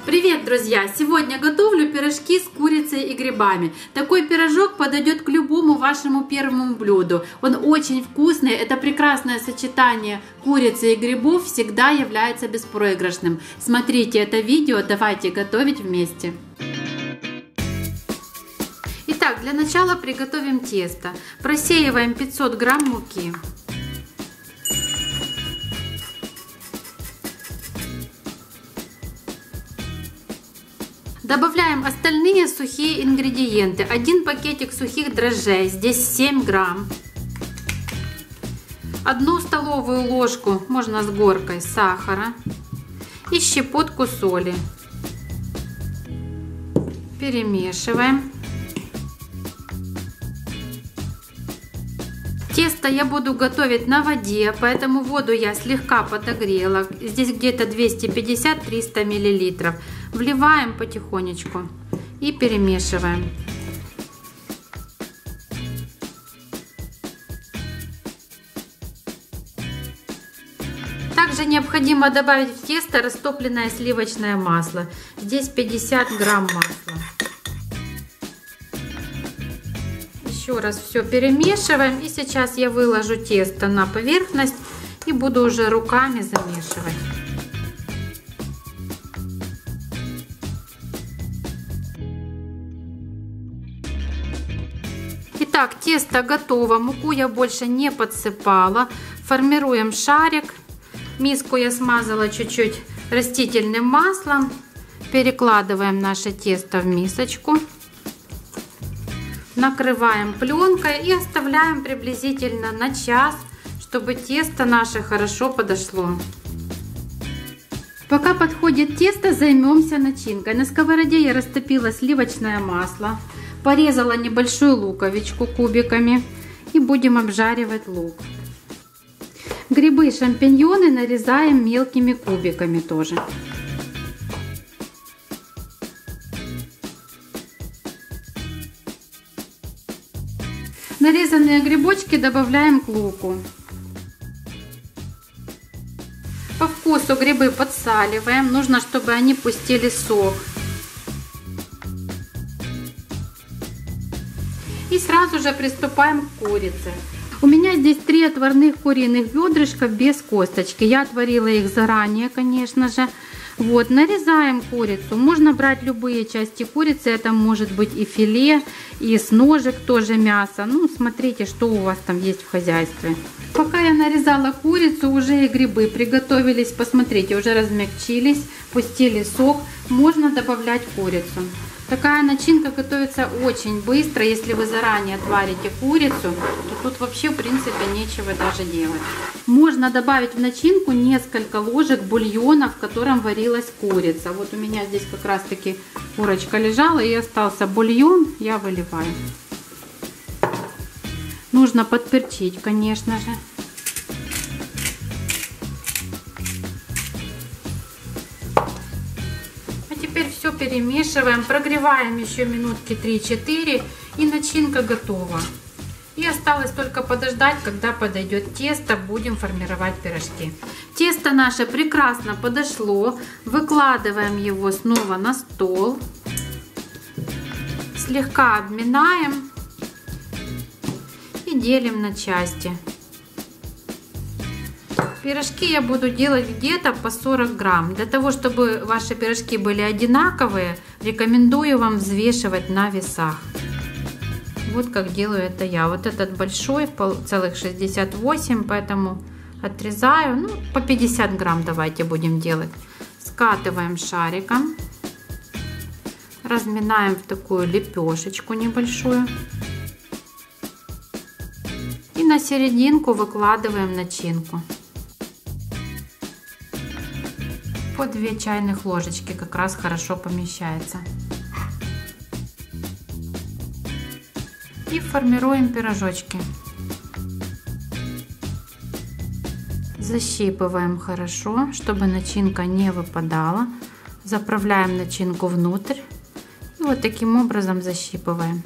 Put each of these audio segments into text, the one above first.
Привет, друзья! Сегодня готовлю пирожки с курицей и грибами. Такой пирожок подойдет к любому вашему первому блюду. Он очень вкусный, это прекрасное сочетание курицы и грибов всегда является беспроигрышным. Смотрите это видео, давайте готовить вместе. Итак, для начала приготовим тесто. Просеиваем 500 грамм муки. Добавляем остальные сухие ингредиенты. 1 пакетик сухих дрожжей, здесь 7 грамм. 1 столовую ложку, можно с горкой, сахара и щепотку соли. Перемешиваем. Тесто я буду готовить на воде, поэтому воду я слегка подогрела. Здесь где-то 250-300 мл. Вливаем потихонечку и перемешиваем. Также необходимо добавить в тесто растопленное сливочное масло. Здесь 50 грамм масла. Еще раз все перемешиваем. И сейчас я выложу тесто на поверхность и буду уже руками замешивать. Итак, тесто готово. Муку я больше не подсыпала. Формируем шарик. Миску я смазала чуть-чуть растительным маслом. Перекладываем наше тесто в мисочку. Накрываем пленкой и оставляем приблизительно на час, чтобы тесто наше хорошо подошло. Пока подходит тесто, займемся начинкой. На сковороде я растопила сливочное масло, порезала небольшую луковичку кубиками и будем обжаривать лук. Грибы и шампиньоны нарезаем мелкими кубиками тоже. Нарезанные грибочки добавляем к луку. По вкусу грибы подсаливаем. Нужно, чтобы они пустили сок. И сразу же приступаем к курице. У меня здесь 3 отварных куриных бедрышка без косточки. Я отварила их заранее, конечно же. Вот, нарезаем курицу. Можно брать любые части курицы. Это может быть и филе, и с ножек тоже мясо. Ну, смотрите, что у вас там есть в хозяйстве. Пока я нарезала курицу, уже и грибы приготовились. Посмотрите, уже размягчились, пустили сок. Можно добавлять курицу. Такая начинка готовится очень быстро. Если вы заранее отварите курицу, то тут вообще в принципе нечего даже делать. Можно добавить в начинку несколько ложек бульона, в котором варилась курица. Вот у меня здесь как раз таки курочка лежала и остался бульон, я выливаю. Нужно подперчить, конечно же. Теперь все перемешиваем, прогреваем еще минутки 3-4 и начинка готова. И осталось только подождать, когда подойдет тесто, будем формировать пирожки. Тесто наше прекрасно подошло, выкладываем его снова на стол, слегка обминаем и делим на части. Пирожки я буду делать где-то по 40 грамм. Для того, чтобы ваши пирожки были одинаковые, рекомендую вам взвешивать на весах. Вот как делаю это я. Вот этот большой, целых 68, поэтому отрезаю. Ну, по 50 грамм давайте будем делать. Скатываем шариком. Разминаем в такую лепешечку небольшую. И на серединку выкладываем начинку. По 2 чайных ложечки как раз хорошо помещается. И формируем пирожочки. Защипываем хорошо, чтобы начинка не выпадала. Заправляем начинку внутрь и вот таким образом защипываем.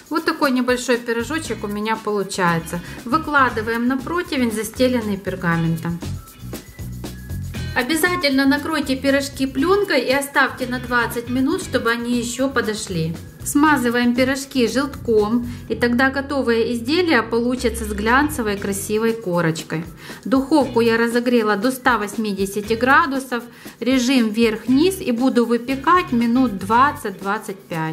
Вот такой небольшой пирожочек у меня получается. Выкладываем на противень, застеленный пергаментом. Обязательно накройте пирожки пленкой и оставьте на 20 минут, чтобы они еще подошли. Смазываем пирожки желтком, и тогда готовое изделие получится с глянцевой красивой корочкой. Духовку я разогрела до 180 градусов, режим вверх-вниз, и буду выпекать минут 20-25.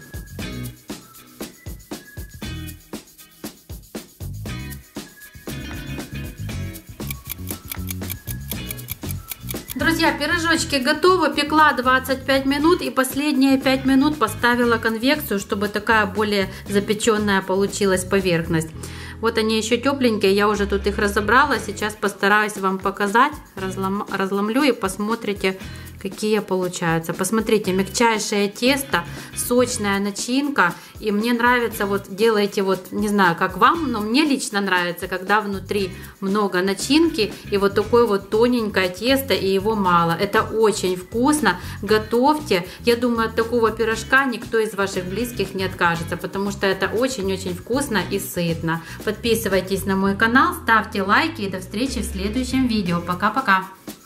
Друзья, пирожочки готовы, пекла 25 минут и последние 5 минут поставила конвекцию, чтобы такая более запеченная получилась поверхность. Вот они еще тепленькие, я уже тут их разобрала, сейчас постараюсь вам показать, разломлю и посмотрите, какие получаются. Посмотрите, мягчайшее тесто, сочная начинка, и мне нравится, вот делайте вот, не знаю, как вам, но мне лично нравится, когда внутри много начинки и вот такое вот тоненькое тесто, и его мало. Это очень вкусно, готовьте. Я думаю, от такого пирожка никто из ваших близких не откажется, потому что это очень-очень вкусно и сытно. Подписывайтесь на мой канал, ставьте лайки и до встречи в следующем видео. Пока-пока!